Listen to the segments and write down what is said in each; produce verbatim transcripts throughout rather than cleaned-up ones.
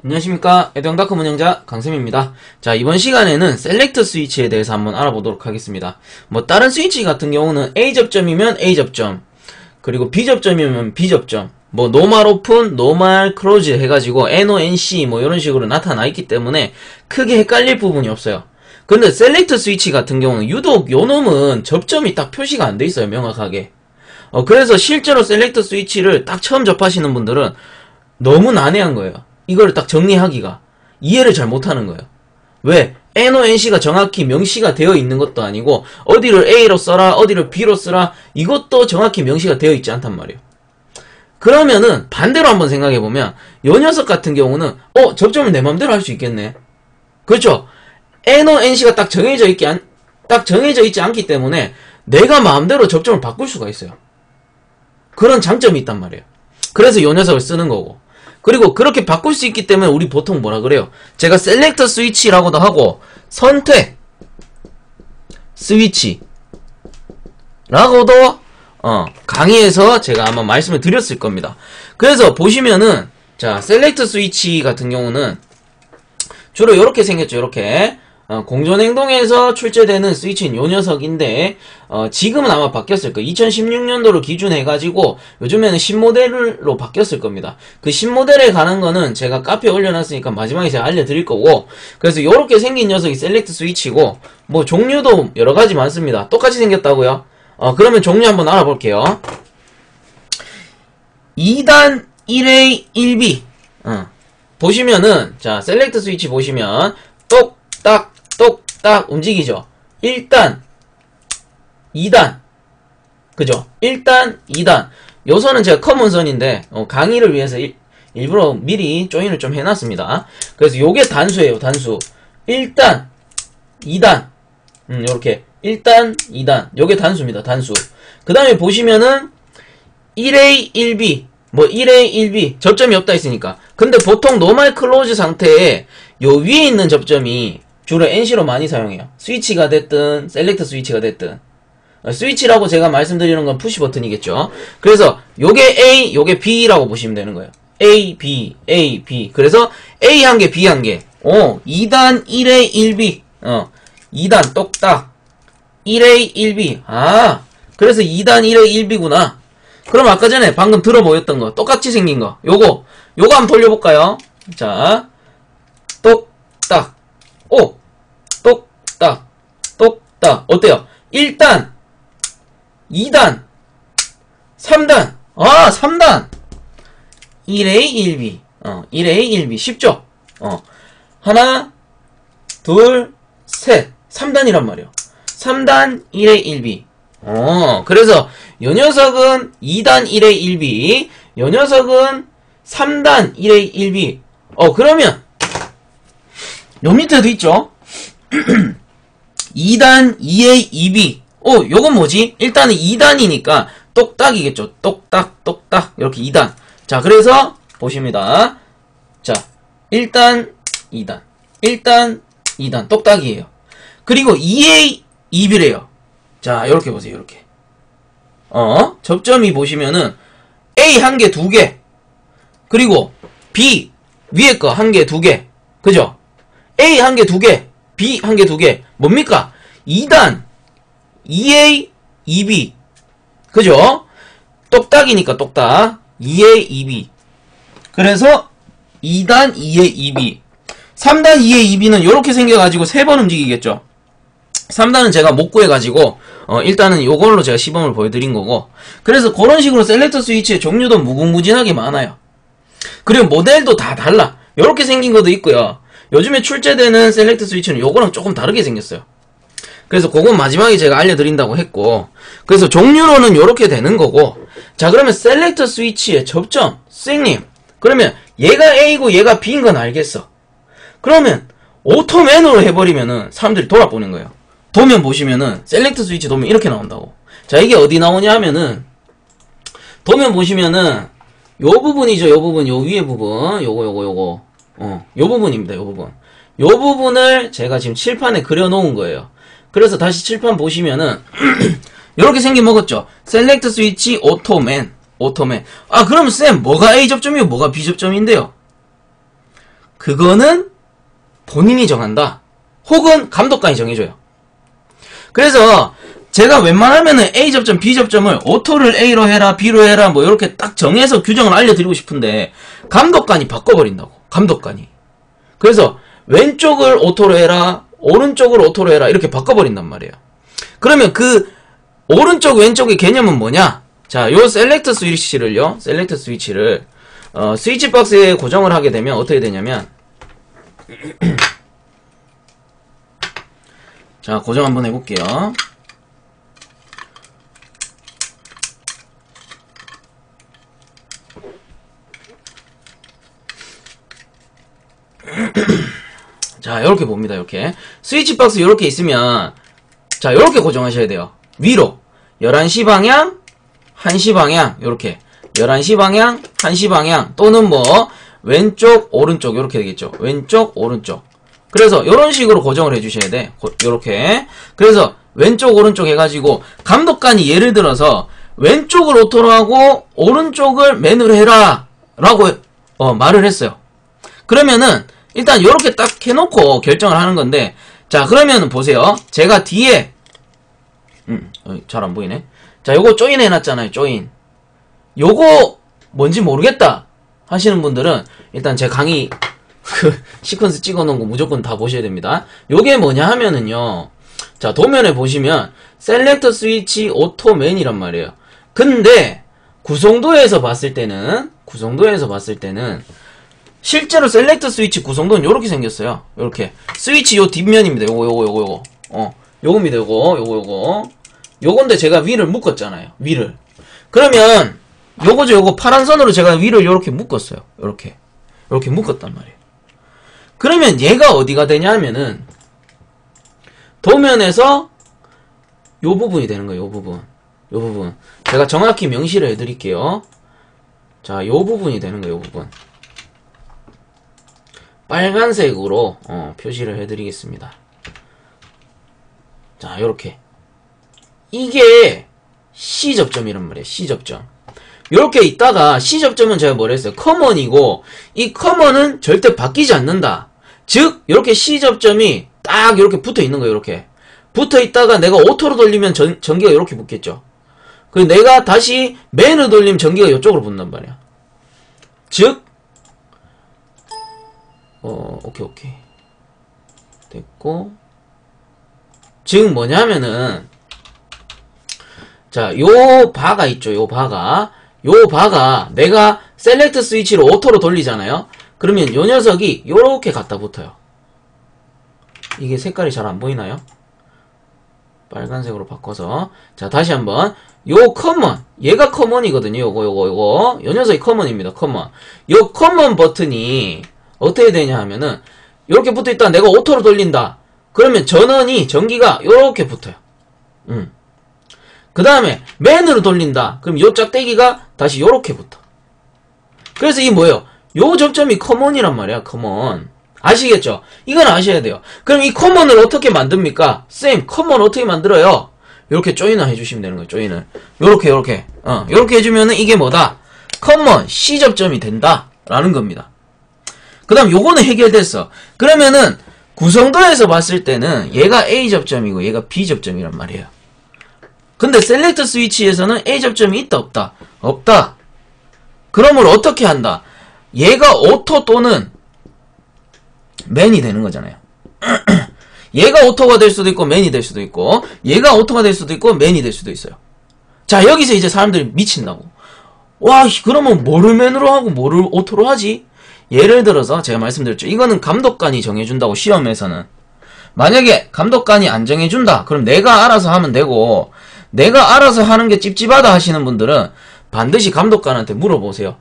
안녕하십니까, 에듀앙닷컴 운영자 강쌤입니다. 자, 이번 시간에는 셀렉트 스위치에 대해서 한번 알아보도록 하겠습니다. 뭐 다른 스위치 같은 경우는 A 접점이면 A 접점, 그리고 B 접점이면 B 접점, 뭐 노멀 오픈, 노멀 클로즈 해가지고 엔오, 엔씨 뭐 이런 식으로 나타나 있기 때문에 크게 헷갈릴 부분이 없어요. 근데 셀렉트 스위치 같은 경우는 유독 요 놈은 접점이 딱 표시가 안 돼 있어요, 명확하게. 어, 그래서 실제로 셀렉트 스위치를 딱 처음 접하시는 분들은 너무 난해한 거예요. 이거를 딱 정리하기가. 이해를 잘 못하는 거예요. 왜? 엔오, 엔씨가 정확히 명시가 되어 있는 것도 아니고 어디를 A로 써라, 어디를 B로 쓰라, 이것도 정확히 명시가 되어 있지 않단 말이에요. 그러면은 반대로 한번 생각해보면 요 녀석 같은 경우는 어? 접점을 내 맘대로 할 수 있겠네. 그렇죠? 엔오, 엔씨가 딱 정해져 있기 안, 딱 정해져 있지 않기 때문에 내가 마음대로 접점을 바꿀 수가 있어요. 그런 장점이 있단 말이에요. 그래서 요 녀석을 쓰는 거고. 그리고 그렇게 바꿀 수 있기 때문에 우리 보통 뭐라 그래요? 제가 셀렉터 스위치라고도 하고 선택 스위치 라고도 어, 강의에서 제가 아마 말씀을 드렸을 겁니다. 그래서 보시면은 자, 셀렉트 스위치 같은 경우는 주로 이렇게 생겼죠. 이렇게 어, 공존행동에서 출제되는 스위치는 요 녀석인데 어, 지금은 아마 바뀌었을 거예요. 이천십육 년도를 기준해가지고 요즘에는 신모델로 바뀌었을 겁니다. 그 신모델에 관한 거는 제가 카페에 올려놨으니까 마지막에 제가 알려드릴 거고, 그래서 요렇게 생긴 녀석이 셀렉트 스위치고 뭐 종류도 여러가지 많습니다. 똑같이 생겼다고요? 어, 그러면 종류 한번 알아볼게요. 이 단 일 에이 일 비 어, 보시면은 자, 셀렉트 스위치 보시면 똑딱 똑딱 움직이죠. 일 단, 이 단, 그죠? 일 단, 이 단. 요선은 제가 커먼선인데 어, 강의를 위해서 일, 일부러 미리 조인을 좀 해놨습니다. 그래서 요게 단수예요, 단수. 일 단, 이 단, 음, 요렇게 일 단, 이 단. 요게 단수입니다, 단수. 그 다음에 보시면은 일 에이 일 비, 뭐 일 에이 일 비 접점이 없다 했으니까. 근데 보통 노멀 클로즈 상태에 요 위에 있는 접점이 주로 엔씨로 많이 사용해요. 스위치가 됐든 셀렉트 스위치가 됐든. 어, 스위치라고 제가 말씀드리는 건 푸시 버튼이겠죠. 그래서 요게 A, 요게 B라고 보시면 되는 거예요. A, B, A, B. 그래서 A 한 개, B 한 개. 어, 이 단 일 에이 일 비. 어, 이 단 똑딱. 일 에이 일 비. 아, 그래서 이 단 일 에이 일 비구나. 그럼 아까 전에 방금 들어보였던 거, 똑같이 생긴 거. 요거, 요거 한번 돌려볼까요? 자, 똑딱. 오! 똑딱. 똑딱. 어때요? 일 단, 이 단, 삼 단. 아, 삼 단. 일 에이 일 비. 어, 일 에이 일 비. 쉽죠? 어. 하나, 둘, 셋. 삼 단이란 말이에요. 삼 단, 일 에이 일 비. 어, 그래서 요 녀석은 이 단 일 에이 일 비, 요 녀석은 삼 단 일 에이 일 비. 어, 그러면 요 밑에도 있죠? 이 단 이 에이 이 비. 어, 요건 뭐지? 일단은 이 단이니까 똑딱이겠죠. 똑딱, 똑딱. 이렇게 이 단. 자, 그래서 보십니다. 자, 일 단, 이 단. 일 단, 이 단. 똑딱이에요. 그리고 이 에이 이 비래요. 자, 요렇게 보세요. 요렇게. 어, 접점이 보시면은 A 한 개, 두 개. 그리고 B 위에 거 한 개, 두 개. 그죠? A 한 개, 두 개. B 한 개, 두 개. 뭡니까? 이 단 이 에이 이 비. 그죠? 똑딱이니까 똑딱. 이 에이 이 비. 그래서 이 단 이 에이 이 비. 삼 단 이 에이 이 비는 요렇게 생겨가지고 세 번 움직이겠죠? 삼 단은 제가 못 구해가지고 어, 일단은 요걸로 제가 시범을 보여드린 거고, 그래서 그런 식으로 셀렉터 스위치의 종류도 무궁무진하게 많아요. 그리고 모델도 다 달라. 요렇게 생긴 것도 있고요. 요즘에 출제되는 셀렉터 스위치는 요거랑 조금 다르게 생겼어요. 그래서 그건 마지막에 제가 알려드린다고 했고, 그래서 종류로는 요렇게 되는 거고. 자, 그러면 셀렉터 스위치의 접점, 선생님, 그러면 얘가 A고 얘가 B인 건 알겠어. 그러면 오토맨으로 해버리면은 사람들이 돌아보는 거예요. 도면 보시면은 셀렉트 스위치 도면 이렇게 나온다고. 자, 이게 어디 나오냐 하면은 도면 보시면은 요 부분이죠. 요 부분, 요 위에 부분, 요거 요거 요거 어, 요 부분입니다. 요 부분. 요 부분을 제가 지금 칠판에 그려 놓은 거예요. 그래서 다시 칠판 보시면은 요렇게 생긴 먹었죠. 셀렉트 스위치 오토맨. 오토맨. 아, 그러면 쌤 뭐가 A 접점이고 뭐가 B 접점인데요? 그거는 본인이 정한다. 혹은 감독관이 정해줘요. 그래서 제가 웬만하면은 A 접점, B 접점을 오토를 A로 해라, B로 해라 뭐 이렇게 딱 정해서 규정을 알려드리고 싶은데 감독관이 바꿔버린다고. 감독관이. 그래서 왼쪽을 오토로 해라, 오른쪽을 오토로 해라 이렇게 바꿔버린단 말이에요. 그러면 그 오른쪽 왼쪽의 개념은 뭐냐? 자, 요 셀렉트 스위치를요. 셀렉트 스위치를 어, 스위치 박스에 고정을 하게 되면 어떻게 되냐면 자, 고정 한번 해볼게요. 자, 요렇게 봅니다. 이렇게 스위치 박스 요렇게 있으면 자, 요렇게 고정하셔야 돼요. 위로 열한 시 방향, 한 시 방향 요렇게 열한 시 방향, 한 시 방향 또는 뭐 왼쪽, 오른쪽 요렇게 되겠죠. 왼쪽, 오른쪽. 그래서 요런 식으로 고정을 해주셔야 돼. 고, 요렇게. 그래서 왼쪽, 오른쪽 해가지고 감독관이 예를 들어서 왼쪽을 오토로 하고 오른쪽을 맨으로 해라 라고 어, 말을 했어요. 그러면은 일단 요렇게 딱 해놓고 결정을 하는 건데 자, 그러면 보세요. 제가 뒤에 음, 잘 안 보이네. 자, 요거 조인 해놨잖아요. 조인. 요거 뭔지 모르겠다 하시는 분들은 일단 제 강의 그 시퀀스 찍어놓은 거 무조건 다 보셔야 됩니다. 요게 뭐냐 하면은요. 자, 도면에 보시면 셀렉터 스위치 오토맨이란 말이에요. 근데 구성도에서 봤을 때는 구성도에서 봤을 때는 실제로 셀렉터 스위치 구성도는 요렇게 생겼어요. 요렇게 스위치 요 뒷면입니다. 요거 요거 요거 요거 어 요겁니다. 요거 요거 요거 요건데 제가 위를 묶었잖아요. 위를. 그러면 요거죠. 요거 파란 선으로 제가 위를 요렇게 묶었어요. 요렇게 요렇게 묶었단 말이에요. 그러면 얘가 어디가 되냐 하면은 도면에서 요 부분이 되는 거예요. 요 부분. 요 부분. 제가 정확히 명시를 해드릴게요. 자, 요 부분이 되는 거예요. 요 부분. 빨간색으로 어, 표시를 해드리겠습니다. 자, 요렇게. 이게 C접점이란 말이에요. C접점. 요렇게 있다가 C접점은 제가 뭐라 했어요? 커먼이고 이 커먼은 절대 바뀌지 않는다. 즉 요렇게 C접점이 딱 요렇게 붙어 있는 거예요. 요렇게 붙어 있다가 내가 오토로 돌리면 전, 전기가 요렇게 붙겠죠. 그리고 내가 다시 맨으로 돌리면 전기가 요쪽으로 붙는단 말이야. 즉 어 오케이 오케이 됐고 즉 뭐냐면은 자, 요 바가 있죠. 요 바가 요 바가 내가 셀렉트 스위치를 오토로 돌리잖아요. 그러면 요 녀석이 요렇게 갖다 붙어요. 이게 색깔이 잘 안 보이나요? 빨간색으로 바꿔서 자, 다시 한번 요 커먼 얘가 커먼이거든요. 요거 요거 요거 요 녀석이 커먼입니다. 커먼 요 커먼 버튼이 어떻게 되냐 하면은 요렇게 붙어있다 내가 오토로 돌린다. 그러면 전원이 전기가 요렇게 붙어요. 음. 그 다음에 맨으로 돌린다. 그럼 요 짝대기가 다시 요렇게 붙어. 그래서 이 뭐예요? 요 접점이 커먼이란 말이야. 커먼. 아시겠죠? 이건 아셔야 돼요. 그럼 이 커먼을 어떻게 만듭니까? 쌤, 커먼 어떻게 만들어요? 요렇게 조인을 해주시면 되는 거예요. 조인을. 요렇게 요렇게 어 요렇게 해주면은 이게 뭐다? 커먼 C 접점이 된다 라는 겁니다. 그 다음 요거는 해결됐어. 그러면은 구성도에서 봤을 때는 얘가 A 접점이고 얘가 B 접점이란 말이에요. 근데 셀렉트 스위치에서는 A 접점이 있다 없다? 없다. 그러므로 어떻게 한다? 얘가 오토 또는 맨이 되는 거잖아요. 얘가 오토가 될 수도 있고 맨이 될 수도 있고 얘가 오토가 될 수도 있고 맨이 될 수도 있어요. 자, 여기서 이제 사람들이 미친다고. 와, 그러면 뭐를 맨으로 하고 뭐를 오토로 하지? 예를 들어서 제가 말씀드렸죠. 이거는 감독관이 정해준다고. 시험에서는 만약에 감독관이 안 정해준다 그럼 내가 알아서 하면 되고 내가 알아서 하는 게 찝찝하다 하시는 분들은 반드시 감독관한테 물어보세요.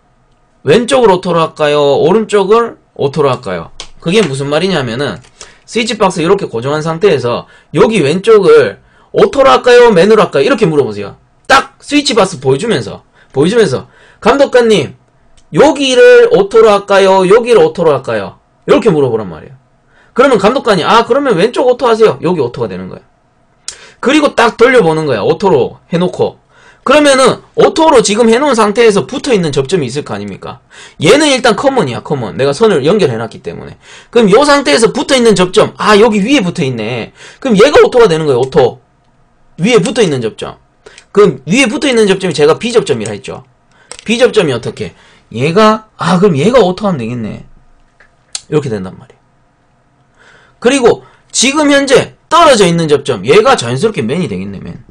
왼쪽을 오토로 할까요? 오른쪽을 오토로 할까요? 그게 무슨 말이냐면은 스위치 박스 이렇게 고정한 상태에서 여기 왼쪽을 오토로 할까요? 맨으로 할까요? 이렇게 물어보세요. 딱 스위치 박스 보여주면서 보여주면서 감독관님 여기를 오토로 할까요? 여기를 오토로 할까요? 이렇게 물어보란 말이에요. 그러면 감독관이 아 그러면 왼쪽 오토 하세요. 여기 오토가 되는 거예요. 그리고 딱 돌려보는 거야. 오토로 해놓고 그러면은 오토로 지금 해놓은 상태에서 붙어있는 접점이 있을 거 아닙니까? 얘는 일단 커먼이야, 커먼. 내가 선을 연결해놨기 때문에. 그럼 요 상태에서 붙어있는 접점, 아 여기 위에 붙어있네. 그럼 얘가 오토가 되는 거예요, 오토. 위에 붙어있는 접점. 그럼 위에 붙어있는 접점이 제가 B접점이라 했죠. B접점이 어떻게? 얘가, 아 그럼 얘가 오토하면 되겠네. 이렇게 된단 말이에요. 그리고 지금 현재 떨어져 있는 접점, 얘가 자연스럽게 맨이 되겠네, 맨.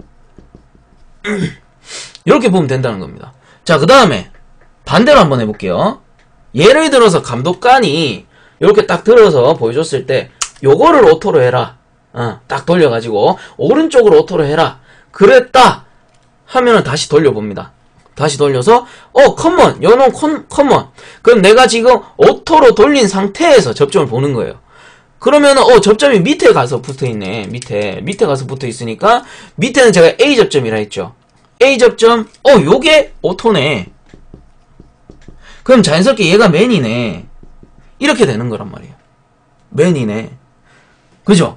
이렇게 보면 된다는 겁니다. 자, 그 다음에 반대로 한번 해볼게요. 예를 들어서 감독관이 이렇게 딱 들어서 보여줬을 때 요거를 오토로 해라. 어, 딱 돌려가지고 오른쪽으로 오토로 해라. 그랬다 하면은 다시 돌려봅니다. 다시 돌려서 어 커먼 요놈 커먼. 그럼 내가 지금 오토로 돌린 상태에서 접점을 보는 거예요. 그러면은 어 접점이 밑에 가서 붙어있네. 밑에 밑에 가서 붙어있으니까 밑에는 제가 A 접점이라 했죠. A 접점 어 요게 오토네. 그럼 자연스럽게 얘가 맨이네. 이렇게 되는 거란 말이에요. 맨이네. 그죠?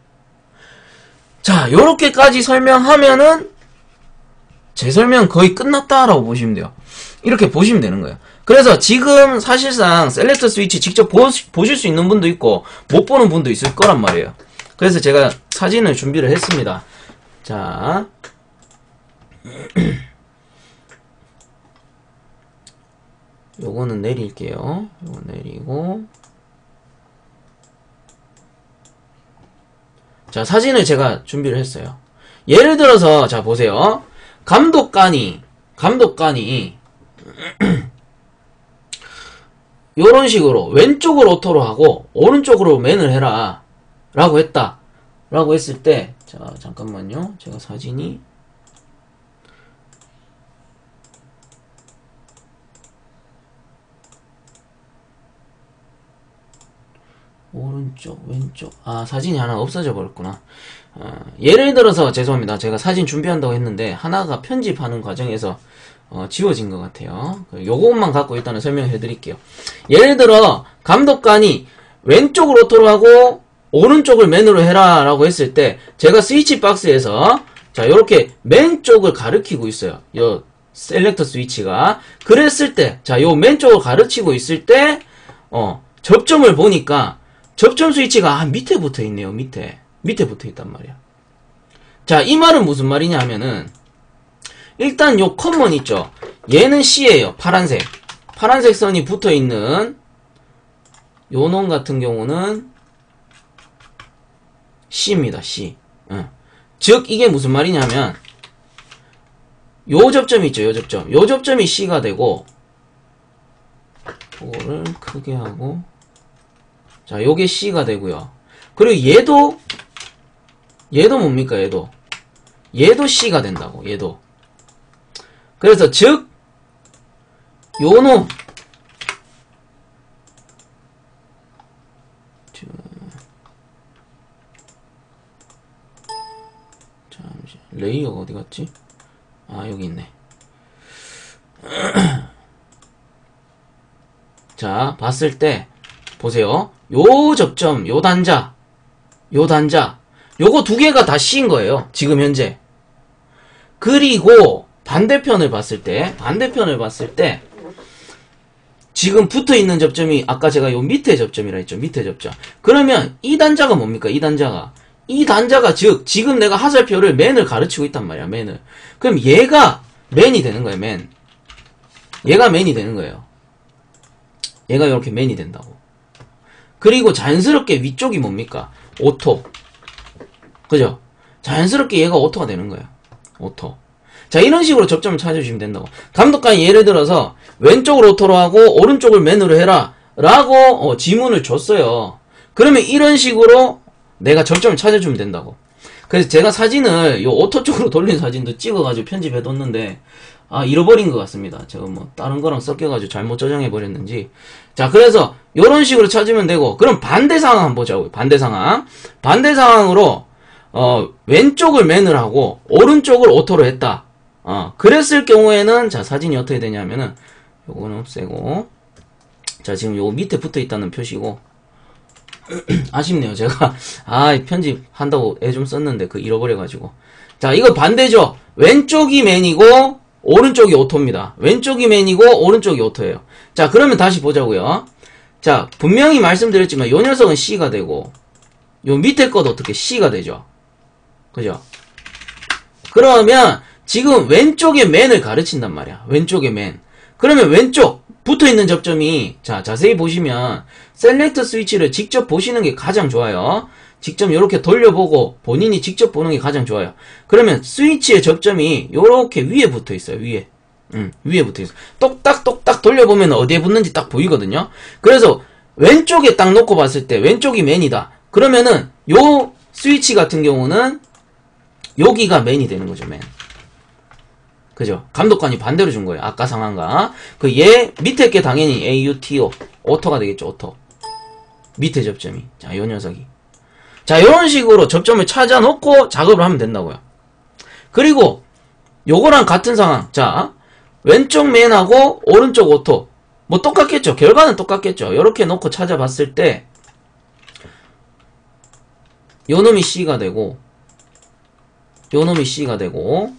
자, 요렇게까지 설명하면은 제 설명 거의 끝났다라고 보시면 돼요. 이렇게 보시면 되는 거예요. 그래서 지금 사실상 셀렉트 스위치 직접 보, 보실 수 있는 분도 있고 못 보는 분도 있을 거란 말이에요. 그래서 제가 사진을 준비를 했습니다. 자, 요거는 내릴게요. 요거 내리고, 자, 사진을 제가 준비를 했어요. 예를 들어서 자 보세요. 감독관이 감독관이 요런 식으로 왼쪽으로 오토로 하고 오른쪽으로 맨을 해라 라고 했다 라고 했을 때, 자 잠깐만요, 제가 사진이 오른쪽 왼쪽, 아 사진이 하나 없어져 버렸구나. 어, 예를 들어서 죄송합니다, 제가 사진 준비한다고 했는데 하나가 편집하는 과정에서 어, 지워진 것 같아요. 요것만 갖고 일단은 설명해 드릴게요. 예를 들어 감독관이 왼쪽으로 오토로 하고 오른쪽을 맨으로 해라 라고 했을 때 제가 스위치 박스에서 자 요렇게 맨 쪽을 가리키고 있어요. 요 셀렉터 스위치가. 그랬을 때 자 요 맨 쪽을 가르치고 있을 때 어, 접점을 보니까 접점 스위치가 아, 밑에 붙어 있네요. 밑에 밑에 붙어 있단 말이야. 자, 이 말은 무슨 말이냐 하면은 일단 요 커먼 있죠. 얘는 C예요. 파란색 파란색 선이 붙어 있는 요 놈 같은 경우는 C입니다. C. 응. 즉 이게 무슨 말이냐면 요 접점 있죠. 요 접점 요 접점이 C가 되고, 그거를 크게 하고, 자 요게 C가 되고요. 그리고 얘도 얘도 뭡니까? 얘도 얘도 C가 된다고. 얘도. 그래서 즉 요놈 잠시 레이어가 어디 갔지? 아 여기 있네. 자 봤을 때 보세요. 요 접점 요 단자 요 단자 요거 두 개가 다 C인 거예요. 지금 현재. 그리고 반대편을 봤을 때 반대편을 봤을 때 지금 붙어있는 접점이 아까 제가 요 밑에 접점이라 했죠. 밑에 접점. 그러면 이 단자가 뭡니까? 이 단자가 이 단자가 즉 지금 내가 화살표를 맨을 가르치고 있단 말이야. 맨을. 그럼 얘가 맨이 되는 거예요. 맨. 얘가 맨이 되는 거예요. 얘가 이렇게 맨이 된다고. 그리고 자연스럽게 위쪽이 뭡니까? 오토. 그죠? 자연스럽게 얘가 오토가 되는 거예요. 오토. 자, 이런 식으로 접점을 찾아주시면 된다고. 감독관이 예를 들어서 왼쪽으로 오토로 하고 오른쪽을 맨으로 해라 라고 어, 지문을 줬어요. 그러면 이런 식으로 내가 접점을 찾아주면 된다고. 그래서 제가 사진을 요 오토 쪽으로 돌린 사진도 찍어가지고 편집해뒀는데 아 잃어버린 것 같습니다. 제가 뭐 다른 거랑 섞여가지고 잘못 저장해버렸는지. 자, 그래서 요런 식으로 찾으면 되고, 그럼 반대 상황 한번 보자고요. 반대 상황. 반대 상황으로 어 왼쪽을 맨을 하고 오른쪽을 오토로 했다. 어 그랬을 경우에는 자 사진이 어떻게 되냐면은 요거는 없애고, 자 지금 요 밑에 붙어있다는 표시고 아쉽네요. 제가 아 편집한다고 애 좀 썼는데 그 잃어버려가지고. 자 이거 반대죠. 왼쪽이 맨이고 오른쪽이 오토입니다. 왼쪽이 맨이고 오른쪽이 오토예요. 자, 그러면 다시 보자고요. 자, 분명히 말씀드렸지만 요 녀석은 C가 되고 요 밑에 것도 어떻게 C가 되죠. 그죠? 그러면 지금 왼쪽의 맨을 가르친단 말이야. 왼쪽의 맨. 그러면 왼쪽 붙어있는 접점이, 자, 자세히 보시면 셀렉트 스위치를 직접 보시는 게 가장 좋아요. 직접 이렇게 돌려보고 본인이 직접 보는 게 가장 좋아요. 그러면 스위치의 접점이 이렇게 위에 붙어 있어요. 위에. 음, 위에 붙어 있어요. 똑딱똑딱 돌려보면 어디에 붙는지 딱 보이거든요. 그래서 왼쪽에 딱 놓고 봤을 때 왼쪽이 맨이다. 그러면은 요 스위치 같은 경우는 여기가 맨이 되는 거죠. 맨. 그죠? 감독관이 반대로 준 거예요. 아까 상황과. 그 얘 밑에 게 당연히 에이유티오 오토가 되겠죠. 오토. 밑에 접점이. 자, 요 녀석이. 자, 이런 식으로 접점을 찾아 놓고 작업을 하면 된다고요. 그리고 요거랑 같은 상황. 자, 왼쪽 맨하고 오른쪽 오토. 뭐 똑같겠죠. 결과는 똑같겠죠. 이렇게 놓고 찾아봤을 때 요 놈이 C가 되고 요 놈이 C가 되고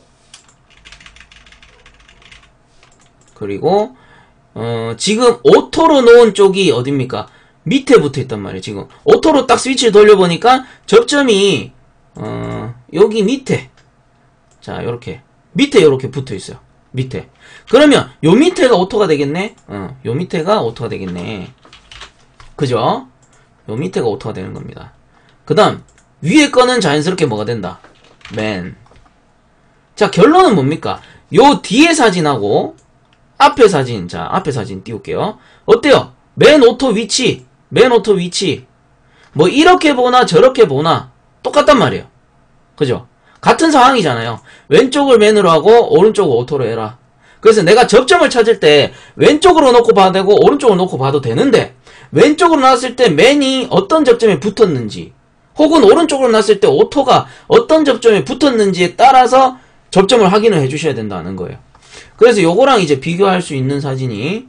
그리고 어, 지금 오토로 놓은 쪽이 어딥니까? 밑에 붙어있단 말이에요. 지금 오토로 딱 스위치를 돌려보니까 접점이 어, 여기 밑에, 자, 요렇게 밑에 요렇게 붙어있어요. 밑에. 그러면 요 밑에가 오토가 되겠네. 어, 요 밑에가 오토가 되겠네. 그죠? 요 밑에가 오토가 되는 겁니다. 그 다음 위에 거는 자연스럽게 뭐가 된다? 맨. 자, 결론은 뭡니까? 요 뒤에 사진하고 앞에 사진, 자, 앞에 사진 띄울게요. 어때요? 맨 오토 위치, 맨 오토 위치. 뭐 이렇게 보나 저렇게 보나 똑같단 말이에요. 그죠? 같은 상황이잖아요. 왼쪽을 맨으로 하고 오른쪽을 오토로 해라. 그래서 내가 접점을 찾을 때 왼쪽으로 놓고 봐도 되고 오른쪽으로 놓고 봐도 되는데 왼쪽으로 놨을 때 맨이 어떤 접점에 붙었는지 혹은 오른쪽으로 놨을 때 오토가 어떤 접점에 붙었는지에 따라서 접점을 확인을 해주셔야 된다는 거예요. 그래서 요거랑 이제 비교할 수 있는 사진이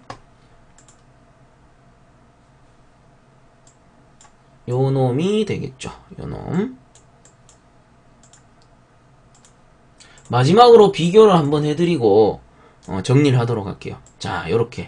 요 놈이 되겠죠. 요 놈. 마지막으로 비교를 한번 해드리고 어, 정리를 하도록 할게요. 자, 요렇게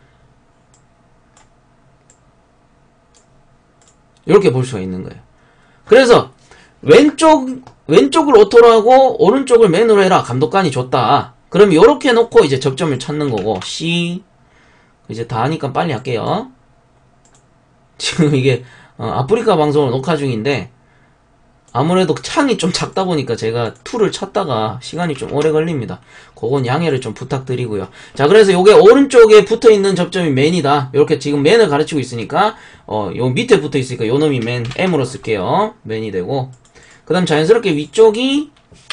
요렇게 볼 수가 있는 거예요. 그래서 왼쪽 왼쪽을 오토로 하고 오른쪽을 맨으로 해라. 감독관이 줬다. 그럼 요렇게 놓고 이제 접점을 찾는 거고 C 이제 다 하니까 빨리 할게요. 지금 이게 어, 아프리카 방송을 녹화 중인데 아무래도 창이 좀 작다 보니까 제가 툴을 찾다가 시간이 좀 오래 걸립니다. 그건 양해를 좀 부탁드리고요. 자, 그래서 요게 오른쪽에 붙어있는 접점이 맨이다. 이렇게 지금 맨을 가르치고 있으니까 어, 요 밑에 붙어있으니까 요 놈이 맨, M으로 쓸게요. 맨이 되고 그 다음 자연스럽게 위쪽이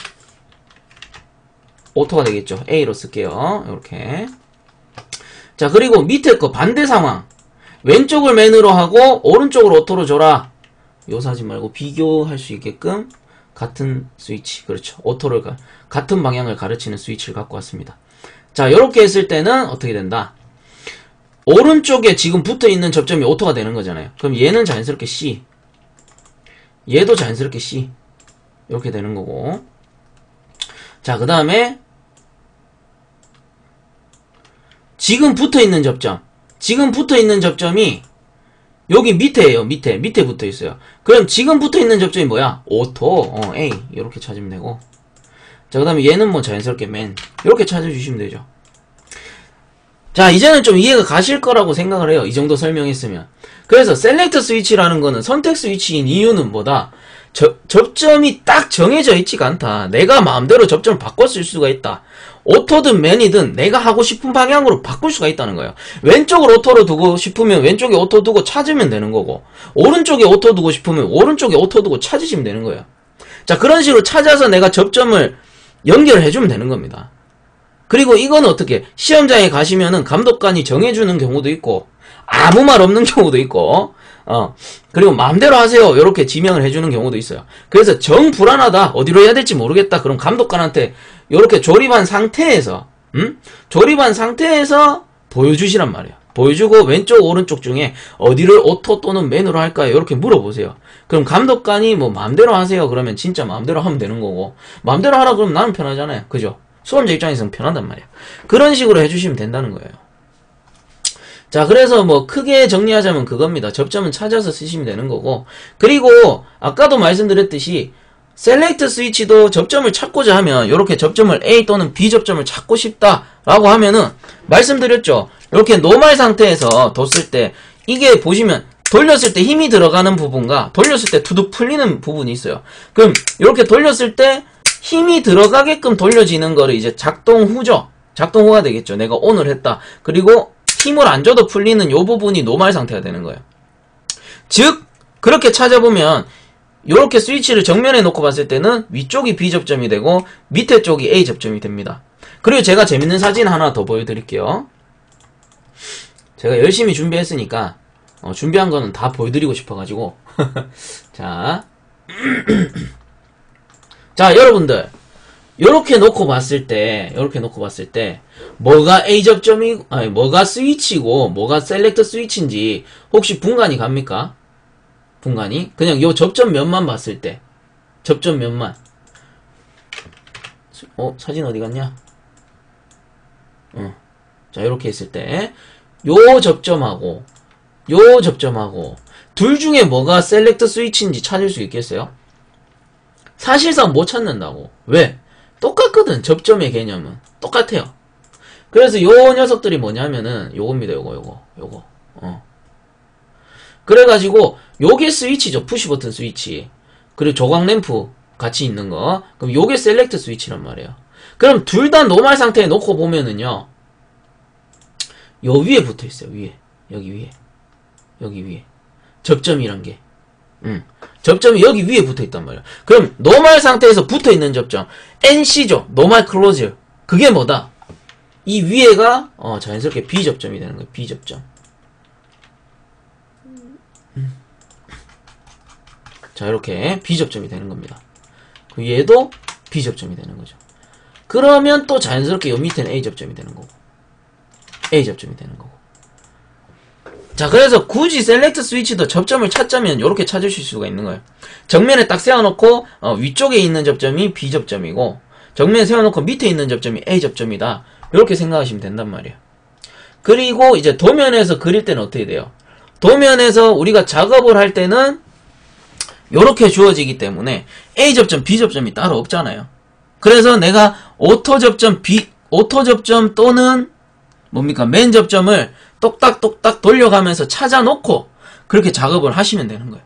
오토가 되겠죠. A로 쓸게요. 이렇게. 자, 그리고 밑에 거 반대 상황. 왼쪽을 맨으로 하고 오른쪽을 오토로 줘라. 요 사진 말고 비교할 수 있게끔 같은 스위치, 그렇죠. 오토를 가, 같은 방향을 가르치는 스위치를 갖고 왔습니다. 자, 요렇게 했을 때는 어떻게 된다? 오른쪽에 지금 붙어있는 접점이 오토가 되는 거잖아요. 그럼 얘는 자연스럽게 C, 얘도 자연스럽게 C 이렇게 되는 거고. 자, 그 다음에 지금 붙어있는 접점, 지금 붙어있는 접점이 여기 밑에에요. 밑에 밑에 붙어있어요. 그럼 지금 붙어있는 접점이 뭐야? 오토, 어, A 이렇게 찾으면 되고. 자, 그 다음에 얘는 뭐 자연스럽게 맨 이렇게 찾아주시면 되죠. 자, 이제는 좀 이해가 가실 거라고 생각을 해요. 이 정도 설명했으면. 그래서 셀렉트 스위치라는 거는 선택 스위치인 이유는 뭐다? 저, 접점이 딱 정해져 있지가 않다. 내가 마음대로 접점을 바꿔 쓸 수가 있다. 오토든 맨이든 내가 하고 싶은 방향으로 바꿀 수가 있다는 거예요. 왼쪽을 오토로 두고 싶으면 왼쪽에 오토 두고 찾으면 되는 거고, 오른쪽에 오토 두고 싶으면 오른쪽에 오토 두고 찾으시면 되는 거예요. 자, 그런 식으로 찾아서 내가 접점을 연결해주면 되는 겁니다. 그리고 이거는 어떻게, 시험장에 가시면은 감독관이 정해주는 경우도 있고 아무 말 없는 경우도 있고, 어 그리고 마음대로 하세요 이렇게 지명을 해주는 경우도 있어요. 그래서 정 불안하다, 어디로 해야 될지 모르겠다, 그럼 감독관한테 이렇게 조립한 상태에서 음? 조립한 상태에서 보여주시란 말이에요. 보여주고 왼쪽 오른쪽 중에 어디를 오토 또는 맨으로 할까요? 이렇게 물어보세요. 그럼 감독관이 뭐 마음대로 하세요 그러면 진짜 마음대로 하면 되는 거고, 마음대로 하라 그러면 나는 편하잖아요. 그죠? 수험자 입장에서는 편하단 말이야. 그런 식으로 해주시면 된다는 거예요. 자, 그래서 뭐 크게 정리하자면 그겁니다. 접점은 찾아서 쓰시면 되는 거고, 그리고 아까도 말씀드렸듯이 셀렉트 스위치도 접점을 찾고자 하면 이렇게 접점을 A 또는 B 접점을 찾고 싶다라고 하면은 말씀드렸죠. 이렇게 노말 상태에서 뒀을 때 이게 보시면 돌렸을 때 힘이 들어가는 부분과 돌렸을 때 두둑 풀리는 부분이 있어요. 그럼 이렇게 돌렸을 때 힘이 들어가게끔 돌려지는 거를 이제 작동 후죠. 작동 후가 되겠죠. 내가 ON을 했다. 그리고 힘을 안 줘도 풀리는 요 부분이 노말 상태가 되는 거예요. 즉 그렇게 찾아보면 요렇게 스위치를 정면에 놓고 봤을 때는 위쪽이 B 접점이 되고 밑에 쪽이 A 접점이 됩니다. 그리고 제가 재밌는 사진 하나 더 보여드릴게요. 제가 열심히 준비했으니까 어, 준비한 거는 다 보여드리고 싶어가지고 자, 자 여러분들 요렇게 놓고 봤을 때 요렇게 놓고 봤을 때 뭐가 A 접점이고 아니 뭐가 스위치고 뭐가 셀렉트 스위치인지 혹시 분간이 갑니까? 분간이? 그냥 요 접점 면만 봤을 때 접점 면만 어? 사진 어디 갔냐? 어. 자 요렇게 했을 때 요 접점하고 요 접점하고 둘 중에 뭐가 셀렉트 스위치인지 찾을 수 있겠어요? 사실상 못 찾는다고. 왜? 똑같거든. 접점의 개념은 똑같아요. 그래서 요 녀석들이 뭐냐면은 요겁니다. 요거 요거 요거 어. 그래가지고 요게 스위치죠. 푸시버튼 스위치. 그리고 조각 램프 같이 있는 거. 그럼 요게 셀렉트 스위치란 말이에요. 그럼 둘 다 노말 상태에 놓고 보면은요 요 위에 붙어있어요. 위에 여기 위에 여기 위에 접점이란 게 음. 접점이 여기 위에 붙어있단 말이에요. 그럼 노말 상태에서 붙어있는 접점 엔씨죠. 노말 클로즈. 그게 뭐다? 이 위에가 어, 자연스럽게 B 접점이 되는 거예요. B 접점. 음. 자 이렇게 B 접점이 되는 겁니다. 그 얘도 B 접점이 되는 거죠. 그러면 또 자연스럽게 요 밑에는 A 접점이 되는 거고 A 접점이 되는 거고. 자 그래서 굳이 셀렉트 스위치도 접점을 찾자면 이렇게 찾으실 수가 있는 거예요. 정면에 딱 세워놓고 어, 위쪽에 있는 접점이 B 접점이고 정면에 세워놓고 밑에 있는 접점이 A 접점이다. 이렇게 생각하시면 된단 말이에요. 그리고 이제 도면에서 그릴 때는 어떻게 돼요? 도면에서 우리가 작업을 할 때는 이렇게 주어지기 때문에 A 접점, B 접점이 따로 없잖아요. 그래서 내가 오토 접점, B, 오토 접점 또는 뭡니까? 맨 접점을 똑딱똑딱 돌려가면서 찾아놓고 그렇게 작업을 하시면 되는 거예요.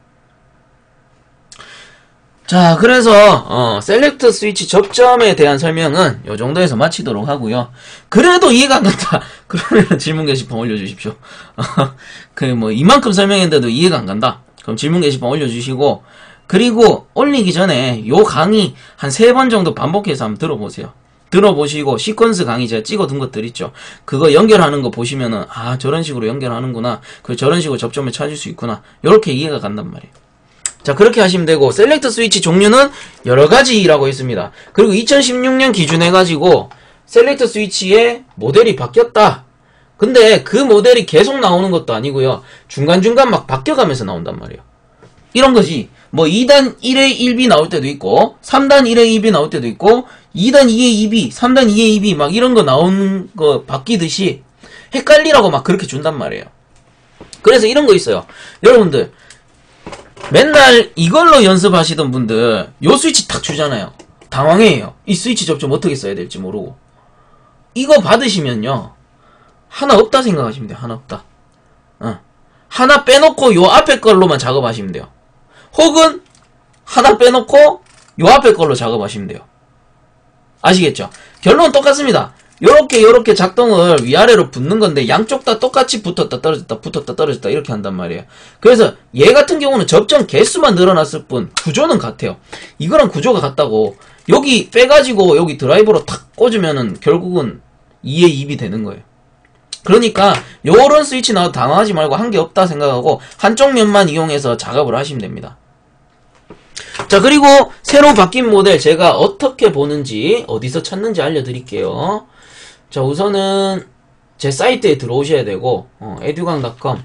자, 그래서 어, 셀렉트 스위치 접점에 대한 설명은 이 정도에서 마치도록 하고요. 그래도 이해가 안 간다. 그러면 질문 게시판 올려주십시오. 그 뭐 이만큼 설명했는데도 이해가 안 간다. 그럼 질문 게시판 올려주시고 그리고 올리기 전에 요 강의 한 세 번 정도 반복해서 한번 들어보세요. 들어보시고 시퀀스 강의 제가 찍어둔 것들 있죠. 그거 연결하는 거 보시면은 아 저런 식으로 연결하는구나. 그 저런 식으로 접점을 찾을 수 있구나. 요렇게 이해가 간단 말이에요. 자 그렇게 하시면 되고 셀렉트 스위치 종류는 여러가지라고 했습니다. 그리고 이천십육 년 기준 해가지고 셀렉트 스위치의 모델이 바뀌었다. 근데 그 모델이 계속 나오는 것도 아니고요. 중간중간 막 바뀌어가면서 나온단 말이에요. 이런 거지. 뭐 이 단 일 에 일 비 나올 때도 있고 삼 단 일 에 이 비 나올 때도 있고 이 단 이 에 이 비, 삼 단 이 에 이 비 막 이런 거 나오는 거 바뀌듯이 헷갈리라고 막 그렇게 준단 말이에요. 그래서 이런 거 있어요. 여러분들 맨날 이걸로 연습하시던 분들 요 스위치 탁 주잖아요. 당황해요. 이 스위치 접점 어떻게 써야 될지 모르고. 이거 받으시면요 하나 없다 생각하시면 돼요. 하나 없다. 어. 하나 빼놓고 요 앞에 걸로만 작업하시면 돼요. 혹은 하나 빼놓고 요 앞에 걸로 작업하시면 돼요. 아시겠죠? 결론은 똑같습니다. 요렇게 요렇게 작동을 위아래로 붙는 건데 양쪽 다 똑같이 붙었다 떨어졌다 붙었다 떨어졌다 이렇게 한단 말이에요. 그래서 얘 같은 경우는 접점 개수만 늘어났을 뿐 구조는 같아요. 이거랑 구조가 같다고. 여기 빼가지고 여기 드라이버로 탁 꽂으면은 결국은 이 에 이 비 되는 거예요. 그러니까 요런 스위치 나와도 당황하지 말고 한 게 없다 생각하고 한쪽 면만 이용해서 작업을 하시면 됩니다. 자 그리고 새로 바뀐 모델 제가 어떻게 보는지 어디서 찾는지 알려드릴게요. 자 우선은 제 사이트에 들어오셔야 되고, 어, 에듀강 닷컴,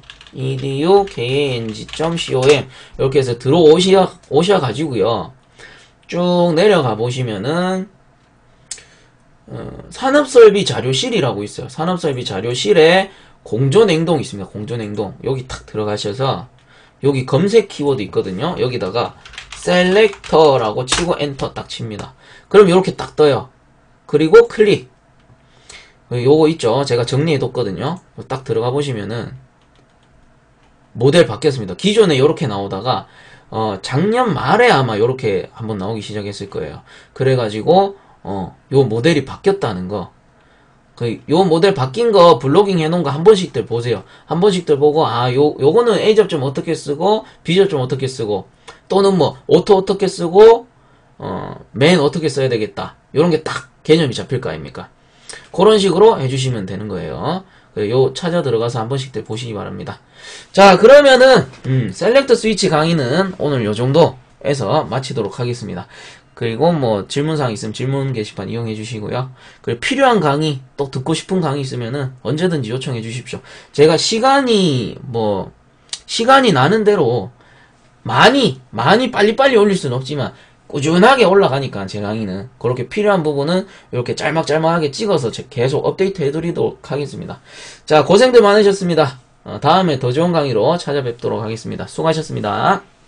edukang.com 이렇게 해서 들어오셔, 오셔가지고요. 쭉 내려가 보시면은, 어, 산업설비 자료실이라고 있어요. 산업설비 자료실에 공조냉동 있습니다. 공조냉동. 여기 탁 들어가셔서, 여기 검색 키워드 있거든요. 여기다가, 셀렉터라고 치고 엔터 딱 칩니다. 그럼 이렇게 딱 떠요. 그리고 클릭. 요거 있죠. 제가 정리해뒀거든요. 딱 들어가 보시면은 모델 바뀌었습니다. 기존에 요렇게 나오다가 어 작년 말에 아마 요렇게 한번 나오기 시작했을 거예요. 그래가지고 어 요 모델이 바뀌었다는 거. 그 요 모델 바뀐 거 블로깅 해놓은 거 한 번씩들 보세요. 한 번씩들 보고 아 요 요거는 A 접점 어떻게 쓰고 B 접점 어떻게 쓰고 또는 뭐 오토 어떻게 쓰고 어맨 어떻게 써야 되겠다. 요런 게 딱 개념이 잡힐 거 아닙니까? 그런 식으로 해주시면 되는 거예요. 요 찾아 들어가서 한 번씩들 보시기 바랍니다. 자, 그러면은 음, 셀렉트 스위치 강의는 오늘 요 정도에서 마치도록 하겠습니다. 그리고 뭐 질문사항 있으면 질문 게시판 이용해 주시고요. 그리고 필요한 강의, 또 듣고 싶은 강의 있으면은 언제든지 요청해 주십시오. 제가 시간이 뭐 시간이 나는 대로 많이 많이 빨리빨리 올릴 수는 없지만 꾸준하게 올라가니까 제 강의는 그렇게 필요한 부분은 이렇게 짤막짤막하게 찍어서 계속 업데이트 해드리도록 하겠습니다. 자, 고생들 많으셨습니다. 어, 다음에 더 좋은 강의로 찾아뵙도록 하겠습니다. 수고하셨습니다.